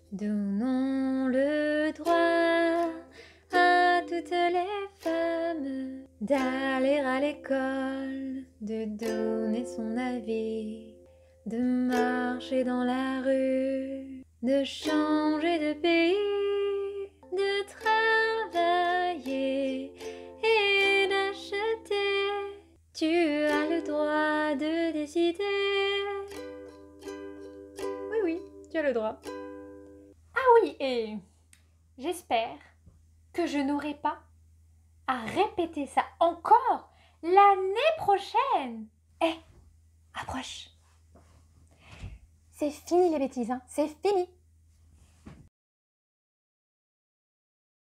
Donnons le droit à toutes les femmes d'aller à l'école, de donner son avis, de marcher dans la rue, de changer de pays, de travailler et d'acheter. Tu as le droit de décider. Oui, oui, tu as le droit. Ah oui, et j'espère que je n'aurai pas à répéter ça encore l'année prochaine. Approche. C'est fini les bêtises, hein, c'est fini.